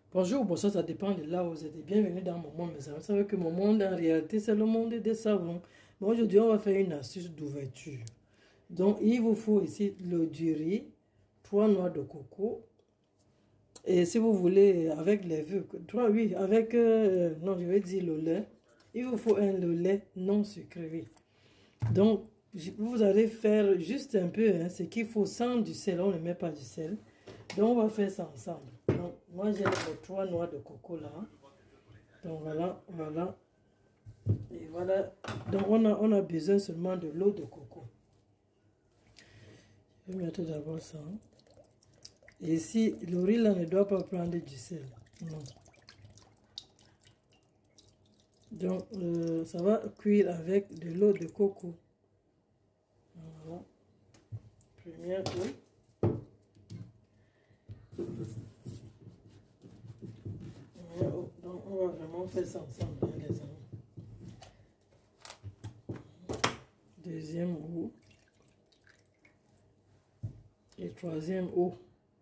Bonjour, bonsoir, ça dépend de là où vous êtes. Bienvenue dans mon monde, mes amis. Vous savez que mon monde, en réalité, c'est le monde des savons. Mais aujourd'hui, on va faire une astuce d'ouverture. Donc, il vous faut ici du riz, 3 noix de coco. Et si vous voulez, avec les vœux, avec, non, je vais dire le lait. Il vous faut le lait non sucré, oui. Donc, vous allez faire juste un peu, hein, ce qu'il faut sans du sel. On ne met pas du sel. Donc, on va faire ça ensemble. Donc, moi, j'ai les 3 noix de coco là. Donc, voilà, voilà. Et voilà. Donc, on a besoin seulement de l'eau de coco. Je vais mettre d'abord ça. Et ici, le riz là ne doit pas prendre du sel. Non. Donc, ça va cuire avec de l'eau de coco. Voilà. Première eau. Donc, on va vraiment faire ça ensemble, hein, les amis. Deuxième eau. Et troisième eau.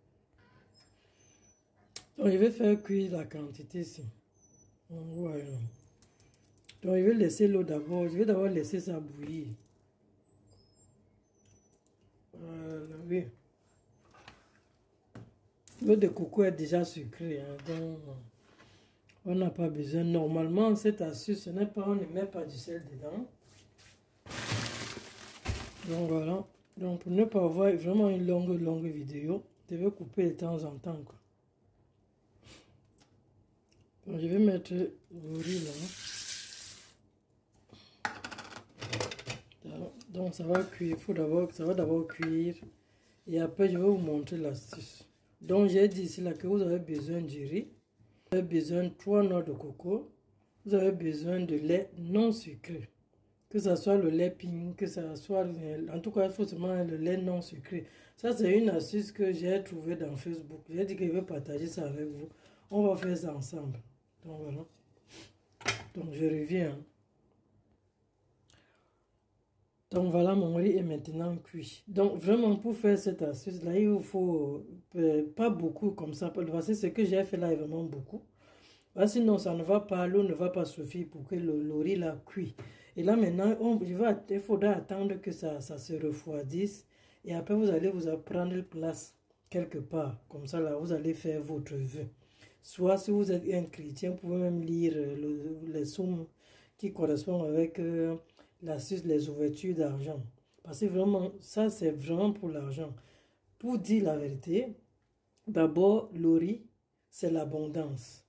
Donc, je vais faire cuire la quantité ici. Ouais. Donc, je vais laisser l'eau d'abord. Je vais d'abord laisser ça bouillir. Oui. L'eau de coco est déjà sucrée, hein, donc on n'a pas besoin. Normalement, cette astuce, on ne met pas du sel dedans. Donc voilà. Donc pour ne pas avoir vraiment une longue vidéo, je vais couper de temps en temps, quoi. Donc je vais mettre le riz là. Donc ça va cuire. Ça va d'abord cuire. Et après, je vais vous montrer l'astuce. Donc j'ai dit ici là que vous avez besoin du riz. Vous avez besoin de 3 noix de coco. Vous avez besoin de lait non sucré. Que ce soit le lait ping, que ce soit... En tout cas, il faut seulement le lait non sucré. Ça, c'est une astuce que j'ai trouvée dans Facebook. J'ai dit que je vais partager ça avec vous. On va faire ça ensemble. Donc, voilà. Donc, je reviens. Donc, voilà, mon riz est maintenant cuit. Donc, vraiment, pour faire cette astuce-là, il vous faut pas beaucoup comme ça. Parce que ce que j'ai fait là est vraiment beaucoup. Sinon, ça ne va pas, l'eau ne va pas suffire pour que le riz là cuit. Et là maintenant, il faudra attendre que ça se refroidisse. Et après, vous allez vous prendre place quelque part. Comme ça, là, vous allez faire votre vœu. Soit si vous êtes un chrétien, vous pouvez même lire les sommes qui correspondent avec l'astuce, les ouvertures d'argent. Parce que vraiment, ça c'est vraiment pour l'argent. Pour dire la vérité, d'abord, le riz, c'est l'abondance.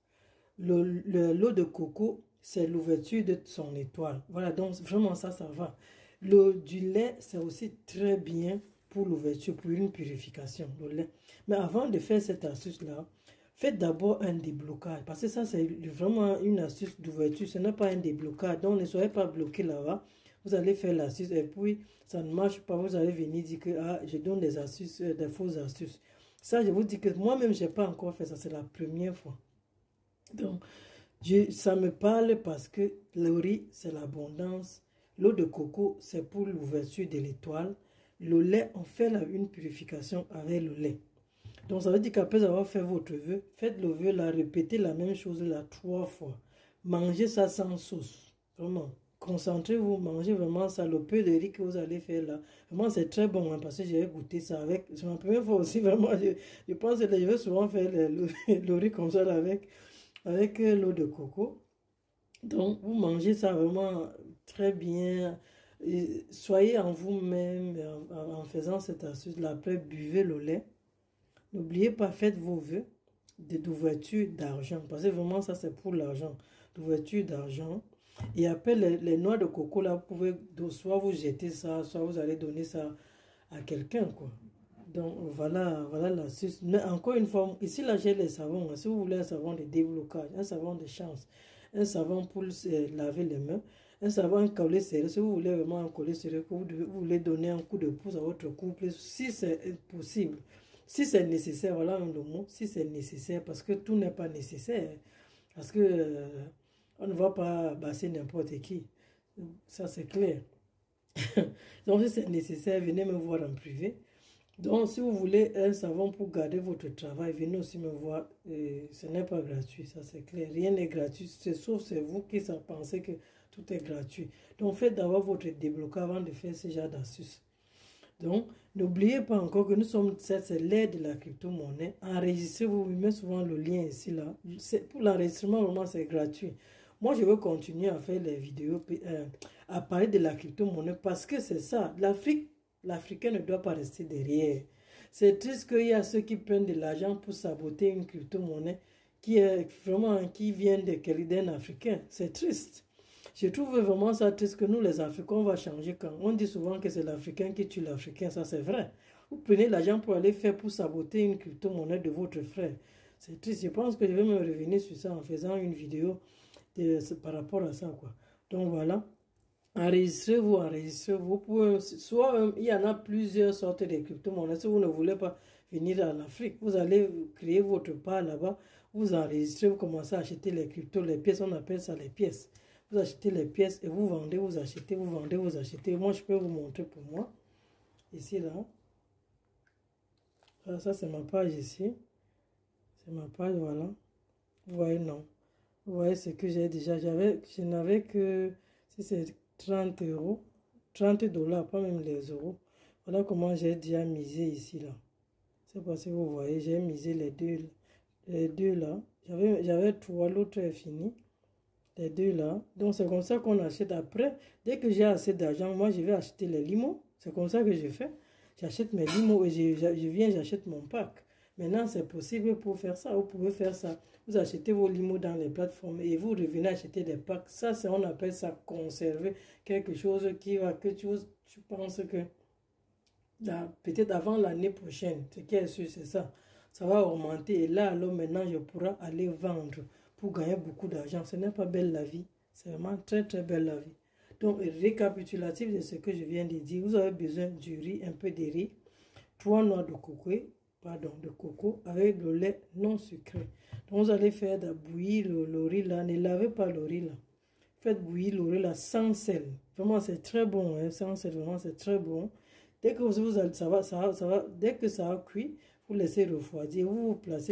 L'eau de coco, c'est l'ouverture de son étoile. Voilà, donc vraiment ça va. Du lait, c'est aussi très bien pour l'ouverture, pour une purification, le lait. Mais avant de faire cette astuce-là, faites d'abord un déblocage. Parce que ça, c'est vraiment une astuce d'ouverture. Ce n'est pas un déblocage. Donc, ne soyez pas bloqué là-bas. Vous allez faire l'astuce et puis ça ne marche pas. Vous allez venir dire que je donne des astuces, des fausses astuces. Ça, je vous dis que moi-même, je n'ai pas encore fait ça. C'est la première fois. Donc, ça me parle parce que le riz, c'est l'abondance. L'eau de coco, c'est pour l'ouverture de l'étoile. Le lait, on fait une purification avec le lait. Donc, ça veut dire qu'après avoir fait votre vœu, faites le vœu, là, répétez la même chose là 3 fois. Mangez ça sans sauce. Vraiment. Concentrez-vous, mangez vraiment ça. Le peu de riz que vous allez faire là. Vraiment, c'est très bon, hein, parce que j'ai goûté ça avec. C'est ma première fois aussi, vraiment. Je pense que je vais souvent faire le riz comme ça là, avec l'eau de coco. Donc, vous mangez ça vraiment très bien. Et soyez en vous-même en faisant cette astuce-là. Après, buvez le lait. N'oubliez pas, faites vos vœux d'ouverture d'argent. Parce que vraiment, ça, c'est pour l'argent. D'ouverture d'argent. Et après, les noix de coco, là, vous pouvez soit vous jeter ça, soit vous allez donner ça à quelqu'un, quoi. Donc, voilà l'astuce. Mais encore une fois, ici, là, j'ai les savons. Si vous voulez un savon de déblocage, un savon de chance, un savon pour laver les mains, un savon, un collet serré. Si vous voulez vraiment un collet serré, vous voulez donner un coup de pouce à votre couple, si c'est possible. Si c'est nécessaire, voilà le mot, si c'est nécessaire, parce que tout n'est pas nécessaire. Parce que on ne va pas basser n'importe qui. Ça, c'est clair. Donc, si c'est nécessaire, venez me voir en privé. Donc, si vous voulez un savon pour garder votre travail, venez aussi me voir. Ce n'est pas gratuit, ça c'est clair. Rien n'est gratuit, sauf c'est vous qui pensez que tout est gratuit. Donc, faites d'abord votre déblocage avant de faire ce genre d'astuces. Donc, n'oubliez pas encore que nous sommes, c'est l'ère de la crypto-monnaie. Enregistrez-vous, vous mettez souvent le lien ici, là. Pour l'enregistrement, vraiment, c'est gratuit. Moi, je veux continuer à faire les vidéos, à parler de la crypto-monnaie parce que c'est ça. L'Africain ne doit pas rester derrière. C'est triste qu'il y a ceux qui prennent de l'argent pour saboter une crypto-monnaie qui vient d'un Africain. C'est triste. Je trouve vraiment ça triste que nous, les Africains, on va changer quand. On dit souvent que c'est l'Africain qui tue l'Africain, ça c'est vrai. Vous prenez l'argent pour aller faire pour saboter une crypto-monnaie de votre frère. C'est triste. Je pense que je vais me revenir sur ça en faisant une vidéo par rapport à ça, quoi. Donc voilà. Enregistrez-vous. Soit il y en a plusieurs sortes de crypto-monnaies. Si vous ne voulez pas venir en Afrique, vous allez créer votre part là-bas. Vous enregistrez, vous commencez à acheter les cryptos, les pièces, on appelle ça les pièces. Vous achetez les pièces et vous vendez, vous achetez, vous vendez, vous achetez. Moi, je peux vous montrer pour moi. Ici, là. Ça c'est ma page ici. C'est ma page, voilà. Vous voyez, non. Vous voyez ce que j'ai déjà. Je n'avais que, si c'est 30 euros, 30 $, pas même les euros. Voilà comment j'ai déjà misé ici, là. C'est parce que vous voyez, j'ai misé les deux là. J'avais 3, l'autre est fini. Les deux là. Donc c'est comme ça qu'on achète après. Dès que j'ai assez d'argent, moi je vais acheter les limos. C'est comme ça que je fais. J'achète mes limos et je viens, j'achète mon pack. Maintenant c'est possible pour faire ça. Vous pouvez faire ça. Vous achetez vos limos dans les plateformes et vous revenez acheter des packs. Ça, on appelle ça conserver quelque chose qui va, que tu penses que peut-être avant l'année prochaine, ce qui est sûr, c'est ça. Ça va augmenter et là, alors maintenant, je pourrai aller vendre pour gagner beaucoup d'argent. Ce n'est pas belle la vie. C'est vraiment très, très belle la vie. Donc, récapitulatif de ce que je viens de dire, vous avez besoin du riz, un peu de riz, 3 noix de coco avec le lait non sucré. Donc, vous allez faire bouillir le riz là. Ne lavez pas le riz là. Faites bouillir le riz là sans sel. Vraiment, c'est très bon. Hein, sans sel, vraiment, c'est très bon. Dès que dès que ça a cuit, vous laissez refroidir. Vous vous placez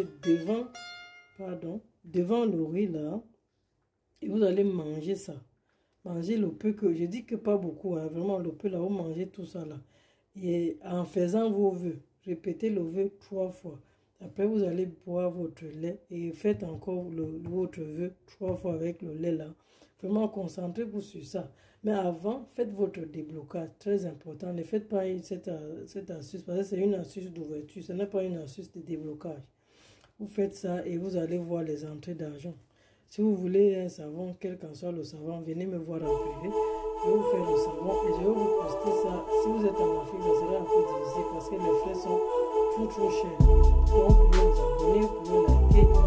devant le riz là. Et vous allez manger ça. Manger le peu que, je dis que pas beaucoup, hein, vraiment le peu là, vous mangez tout ça là. Et en faisant vos vœux, répétez le vœu 3 fois. Après, vous allez boire votre lait et faites encore votre vœu 3 fois avec le lait là. Vraiment concentrez-vous sur ça. Mais avant, faites votre déblocage, très important. Ne faites pas cette astuce, parce que c'est une astuce d'ouverture, ce n'est pas une astuce de déblocage. Vous faites ça et vous allez voir les entrées d'argent. Si vous voulez un savon, quel qu'en soit le savon, venez me voir en privé. Je vais vous faire le savon et je vais vous poster ça. Si vous êtes en Afrique, ça sera un peu difficile parce que les frais sont trop chers. Donc, vous pouvez vous abonner, vous pouvez liker.